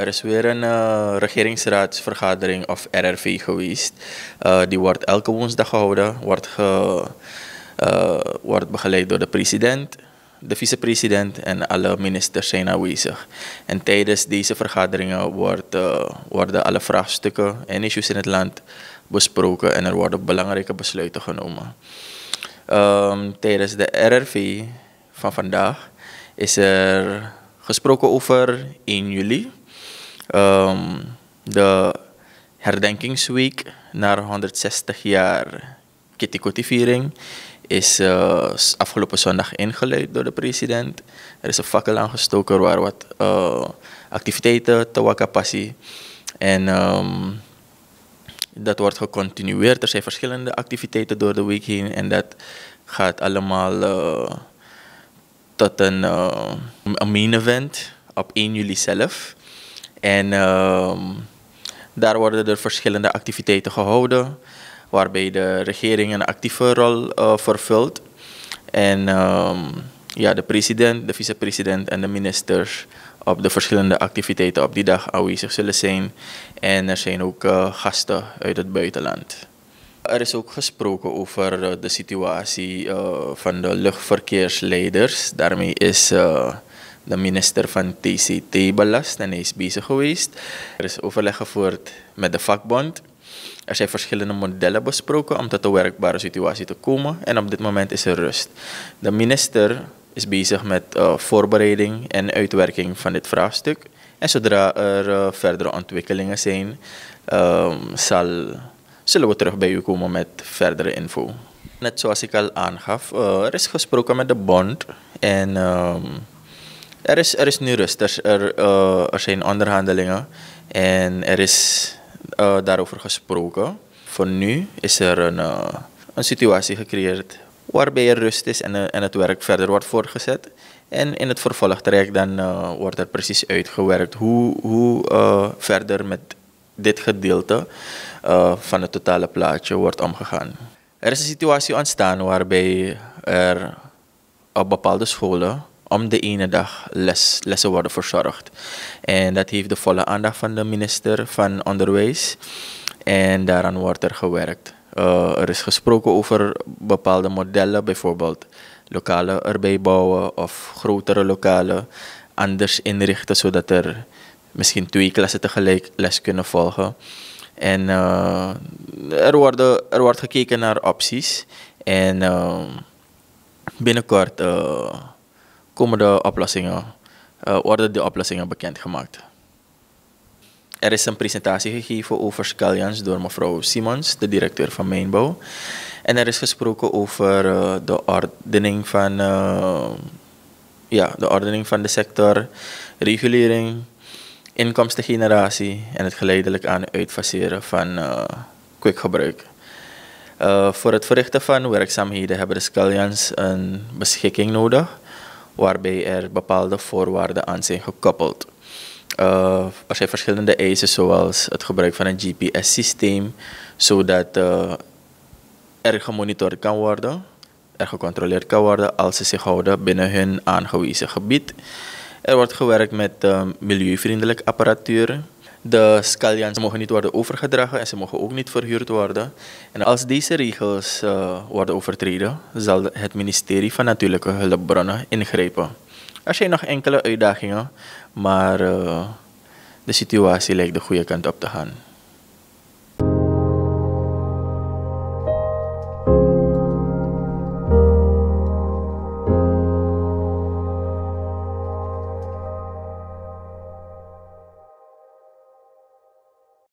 Er is weer een regeringsraadsvergadering of RRV geweest. Die wordt elke woensdag gehouden. Wordt begeleid door de president, de vicepresident en alle ministers zijn aanwezig. En tijdens deze vergaderingen worden alle vraagstukken en issues in het land besproken en er worden belangrijke besluiten genomen. Tijdens de RRV van vandaag is er gesproken over 1 juli. De herdenkingsweek naar 160 jaar Kitty-Kotti-viering is afgelopen zondag ingeluid door de president. Er is een fakkel aangestoken waar wat activiteiten te Wakapassie. En dat wordt gecontinueerd. Er zijn verschillende activiteiten door de week heen en dat gaat allemaal tot een main event op 1 juli zelf. En daar worden er verschillende activiteiten gehouden, waarbij de regering een actieve rol vervult. En de president, de vicepresident en de ministers op de verschillende activiteiten op die dag aanwezig zullen zijn. En er zijn ook gasten uit het buitenland. Er is ook gesproken over de situatie van de luchtverkeersleiders. Daarmee is de minister van TCT belast en hij is bezig geweest. Er is overleg gevoerd met de vakbond. Er zijn verschillende modellen besproken om tot een werkbare situatie te komen en op dit moment is er rust. De minister is bezig met voorbereiding en uitwerking van dit vraagstuk. En zodra er verdere ontwikkelingen zijn, zullen we terug bij u komen met verdere info. Net zoals ik al aangaf, er is gesproken met de bond en er is nu rust. Er zijn onderhandelingen en er is daarover gesproken. Voor nu is er een situatie gecreëerd waarbij er rust is en het werk verder wordt voortgezet. En in het vervolgtraject dan wordt er precies uitgewerkt hoe verder met dit gedeelte van het totale plaatje wordt omgegaan. Er is een situatie ontstaan waarbij er op bepaalde scholen om de ene dag lessen worden verzorgd. En dat heeft de volle aandacht van de minister van Onderwijs. En daaraan wordt er gewerkt. Er is gesproken over bepaalde modellen, bijvoorbeeld lokalen erbij bouwen of grotere lokalen anders inrichten, zodat er misschien 2 klassen tegelijk les kunnen volgen. En er wordt gekeken naar opties. En binnenkort worden de oplossingen bekendgemaakt. Er is een presentatie gegeven over Scallions door mevrouw Simons, de directeur van Mijnbouw. En er is gesproken over de ordening van de sector, regulering, inkomstengeneratie en het geleidelijk aan uitfaseren van kwikgebruik. Voor het verrichten van werkzaamheden hebben de Scallions een beschikking nodig, waarbij er bepaalde voorwaarden aan zijn gekoppeld. Er zijn verschillende eisen, zoals het gebruik van een GPS-systeem, zodat er gemonitord kan worden, er gecontroleerd kan worden als ze zich houden binnen hun aangewezen gebied. Er wordt gewerkt met milieuvriendelijke apparatuur. De Scallions mogen niet worden overgedragen en ze mogen ook niet verhuurd worden. En als deze regels worden overtreden, zal het ministerie van Natuurlijke Hulpbronnen ingrijpen. Er zijn nog enkele uitdagingen, maar de situatie lijkt de goede kant op te gaan.